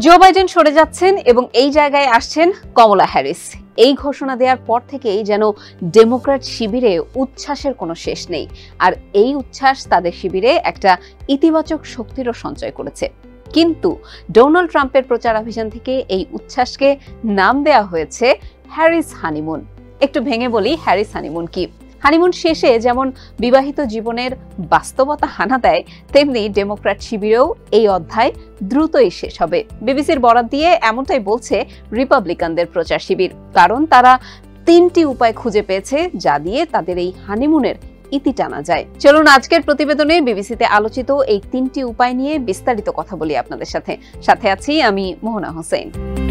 Joe Biden সরে যাচ্ছেন এবং এই জায়গায় আসছেন কমলা হ্যারিস। এই ঘোষণা দেওয়ার পর থেকেই যেন ডেমোক্র্যাট শিবিরে উচ্ছ্বাসের কোনো শেষ নেই, আর এই উচ্ছ্বাস তাদের শিবিরে একটা ইতিবাচক শক্তিরও সঞ্চয় করেছে। কিন্তু ডোনাল্ড ট্রাম্পের প্রচারাভিযান থেকে এই উচ্ছ্বাসকে নাম দেওয়া হয়েছে হ্যারিস হানিমুন। একটু ভেঙে বলি, হ্যারিস হানিমুন কি? হানিমুন শেষে যেমন বিবাহিত জীবনের বাস্তবতা হানা দেয়, তেমনি ডেমোক্র্যাট শিবিরেও এই অধ্যায় দ্রুতই শেষ হবে। বিবিসির বরাত দিয়ে এমনটাই বলছে রিপাবলিকানদের প্রচার শিবির, কারণ তারা 3টি উপায় খুঁজে পেয়েছে যা দিয়ে তাদের এই হানিমুনের ইতি টানা যায়। চলুন আজকের প্রতিবেদনে বিবিসিতে আলোচিত এই 3টি উপায় নিয়ে বিস্তারিত কথা বলি আপনাদের সাথে আছি আমি মোহনা হোসেন।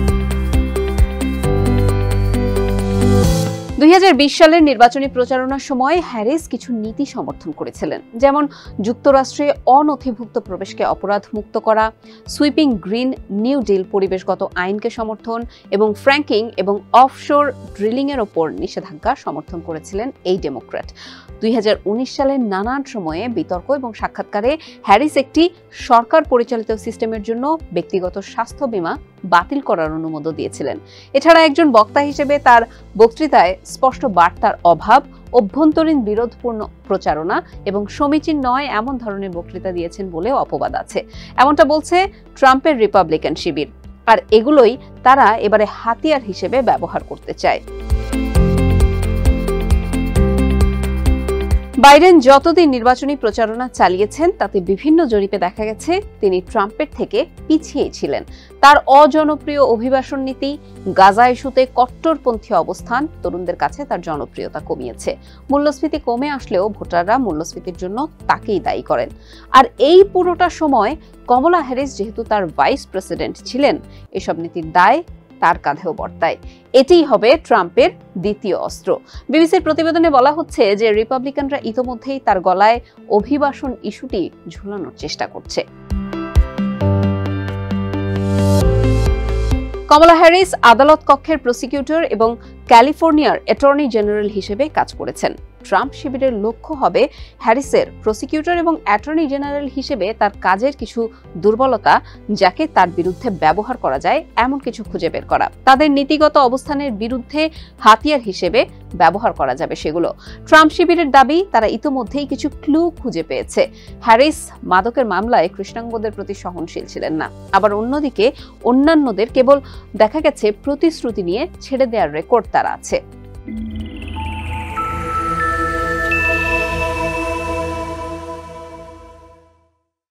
2020 সালের নির্বাচনী প্রচারণার সময় হ্যারিস কিছু নীতি সমর্থন করেছিলেন, যেমন যুক্তরাষ্ট্রে অনথিভুক্ত প্রবেশকে অপরাধ মুক্ত করা, সুইপিং গ্রিন নিউ ডিল পরিবেশগত আইনকে সমর্থন এবং ফ্র্যাঙ্কিং এবং অফশোর ড্রিলিং এর ওপর নিষেধাজ্ঞা সমর্থন করেছিলেন এই ডেমোক্র্যাট। 2019 সালের নানান সময়ে বিতর্ক এবং সাক্ষাৎকারে হ্যারিস একটি সরকার পরিচালিত সিস্টেমের জন্য ব্যক্তিগত স্বাস্থ্য বীমা বাতিল করার অনুমোদন দিয়েছিলেন। এছাড়া একজন বক্তা হিসেবে তার বক্তৃতায় স্পষ্ট বার্তার অভাব, অভ্যন্তরীণ বিরোধপূর্ণ প্রচারণা এবং সমীচীন নয় এমন ধরনের বক্তৃতা দিয়েছেন বলেও অপবাদ আছে, এমনটা বলছে ট্রাম্পের রিপাবলিকান শিবির। আর এগুলোই তারা এবারে হাতিয়ার হিসেবে ব্যবহার করতে চায়। বাইডেন যতদিন নির্বাচনী প্রচারণা চালিয়েছেন তাতে বিভিন্ন জরিপে দেখা গেছে তিনি ট্রাম্পের থেকে পিছিয়ে ছিলেন। তার অজনপ্রিয় অভিবাসন নীতি, গাজা ইস্যুতে কট্টরপন্থী অবস্থান তরুণদের কাছে তার জনপ্রিয়তা কমিয়েছে। মূল্যস্ফীতি কমে আসলেও ভোটাররা মূল্যস্ফীতির জন্য তাকেই দায়ী করেন। আর এই পুরোটা সময় কমলা হ্যারিস যেহেতু তার ভাইস প্রেসিডেন্ট ছিলেন, এসব নীতির দায় তার কাঁধেও বর্তায়। এটিই হবে ট্রাম্পের দ্বিতীয় অস্ত্র। বিবিসির প্রতিবেদনে বলা হচ্ছে যে রিপাবলিকানরা ইতোমধ্যেই তার গলায় অভিবাসন ইস্যুটি ঝুলানোর চেষ্টা করছে। কমলা হ্যারিস আদালত কক্ষের প্রসিকিউটর এবং ক্যালিফোর্নিয়ার অ্যাটর্নি জেনারেল হিসেবে কাজ করেছেন। ট্রাম্প শিবিরের লক্ষ্য হবে হ্যারিসের প্রসিকিউটর এবং অ্যাটর্নি জেনারেল হিসেবে তার কাজের কিছু দুর্বলতা, যাকে তার বিরুদ্ধে ব্যবহার করা যায় এমন কিছু খুঁজে বের করা। তাদের নীতিগত অবস্থানের বিরুদ্ধে হাতিয়ার হিসেবে ব্যবহার করা যাবে সেগুলো। ট্রাম্প শিবিরের দাবি তারা ইতোমধ্যেই কিছু ক্লু খুঁজে পেয়েছে। হ্যারিস মাদকের মামলায় কৃষ্ণাঙ্গদের প্রতি সহনশীল ছিলেন না, আবার অন্যদিকে অন্যান্যদের কেবল দেখা গেছে প্রতিশ্রুতি নিয়ে ছেড়ে দেওয়ার রেকর্ড তার আছে।